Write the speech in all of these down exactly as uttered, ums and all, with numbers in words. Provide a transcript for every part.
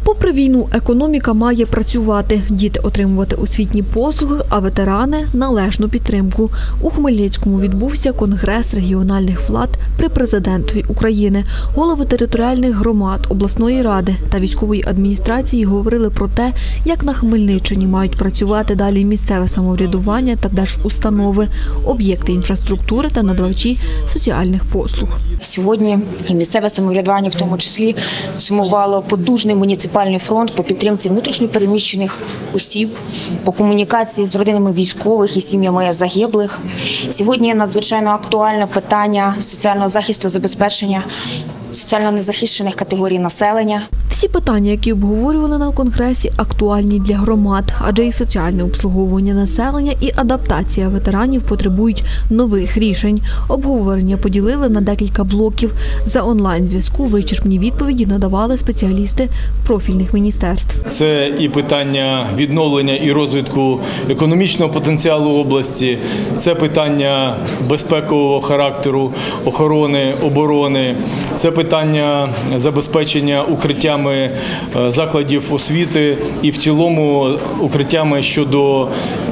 Попри війну, економіка має працювати, діти отримувати освітні послуги, а ветерани – належну підтримку. У Хмельницькому відбувся Конгрес регіональних влад при президентові України. Голови територіальних громад, обласної ради та військової адміністрації говорили про те, як на Хмельниччині мають працювати далі місцеве самоврядування та держустанови, об'єкти інфраструктури та надавачі соціальних послуг. Сьогодні і місцеве самоврядування в тому числі сумувало потужний муніципальний фронт по підтримці внутрішньопереміщених осіб, по комунікації з родинами військових і сім'ями загиблих. Сьогодні надзвичайно актуальне питання соціального захисту, забезпечення соціально незахищених категорій населення. Всі питання, які обговорювали на Конгресі, актуальні для громад, адже і соціальне обслуговування населення, і адаптація ветеранів потребують нових рішень. Обговорення поділили на декілька блоків. За онлайн-зв'язку вичерпні відповіді надавали спеціалісти профільних міністерств. Це і питання відновлення і розвитку економічного потенціалу області, це питання безпекового характеру, охорони, оборони, це питання забезпечення укриттями закладів освіти і в цілому укриттями щодо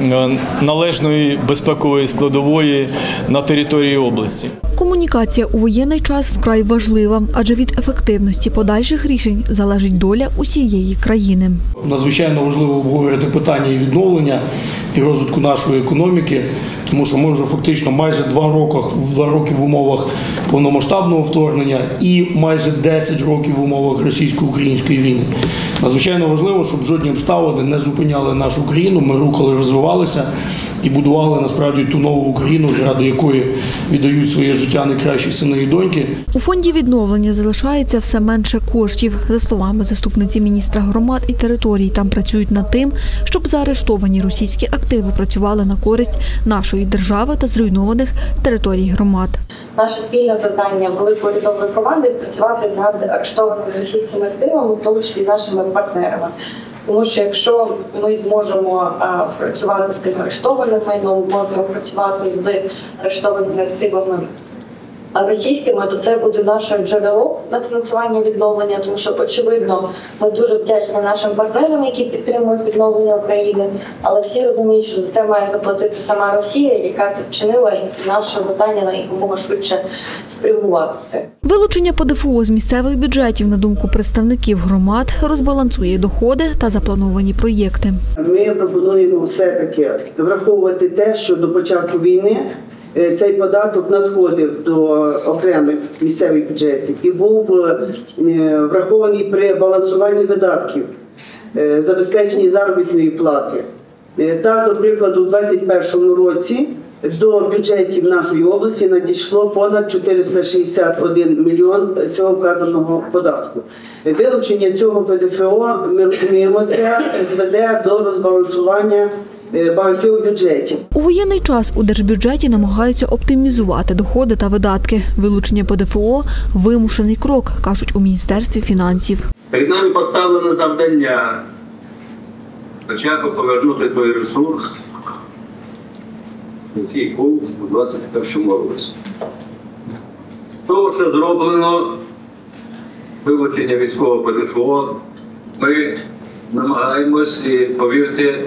належної безпекової складової на території області. Комунікація у воєнний час вкрай важлива, адже від ефективності подальших рішень залежить доля усієї країни. Надзвичайно важливо обговорювати питання і відновлення, і розвитку нашої економіки, тому що ми вже фактично майже два роки, два роки в умовах повномасштабного вторгнення і майже десять років в умовах російсько-української війни. Надзвичайно важливо, щоб жодні обставини не зупиняли нашу країну, ми рухали, розвивалися і будували насправді ту нову Україну, заради якої віддають своє життя найкращі сини і доньки. У фонді відновлення залишається все менше коштів. За словами заступниці міністра громад і територій, там працюють над тим, щоб заарештовані російські активи працювали на користь нашої держави та зруйнованих територій громад. Наше спільне завдання великої урядової команди – працювати над арештованими російськими активами, в тому числі з нашими партнерами. Тому що якщо ми зможемо а, працювати з тим арештованим майном, можемо працювати з арештованими активами російськими, то це буде наше джерело на фінансування відновлення, тому що, очевидно, ми дуже вдячні нашим партнерам, які підтримують відновлення України, але всі розуміють, що за це має заплатити сама Росія, яка це вчинила, і наше завдання на якомога швидше спрямувати це. Вилучення По Де Фе О з місцевих бюджетів, на думку представників громад, розбалансує доходи та заплановані проєкти. Ми пропонуємо все-таки враховувати те, що до початку війни цей податок надходив до окремих місцевих бюджетів і був врахований при балансуванні видатків, забезпеченні заробітної плати. Так, до прикладу, у двадцять першому році до бюджетів нашої області надійшло понад чотириста шістдесят один мільйон цього вказаного податку. Вилучення цього По Де Фе О, ми розуміємо, це зведе до розбалансування багатьох бюджетів. У воєнний час у держбюджеті намагаються оптимізувати доходи та видатки. Вилучення По Де Фе О – вимушений крок, кажуть у Міністерстві фінансів. Перед нами поставлено завдання спочатку повернути той ресурс, який був у двадцять першому році. Того, що зроблено вилучення військового По Де Фе О, ми намагаємось, і повірте,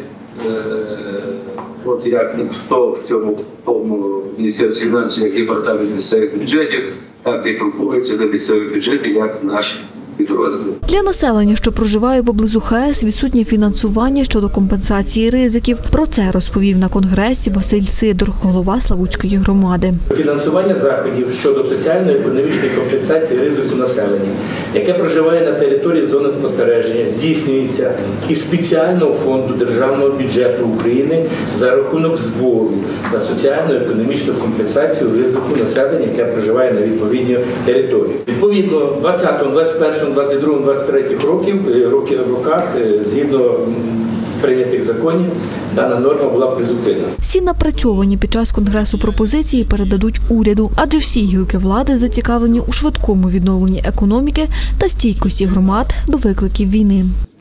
от як хто в цьому повному Міністерстві фінансів, як департамент місцевих бюджетів, так і пропонується до місцевих бюджетів, як наш підрозділ. Для населення, що проживає поблизу Ха Ес, відсутнє фінансування щодо компенсації ризиків. Про це розповів на Конгресі Василь Сидор, голова Славутської громади. Фінансування заходів щодо соціально-економічної компенсації ризику населення, яке проживає на території зони спостереження, здійснюється із спеціального фонду Державного бюджету України за рахунок збору на соціально-економічну компенсацію ризику населення, яке проживає на відповідній території. Відповідно, двадцятому, двадцять першому, двадцять другому, двадцять третьому роках, згідно прийнятих законів, дана норма була призупинена. Всі напрацьовані під час Конгресу пропозиції передадуть уряду, адже всі гілки влади зацікавлені у швидкому відновленні економіки та стійкості громад до викликів війни.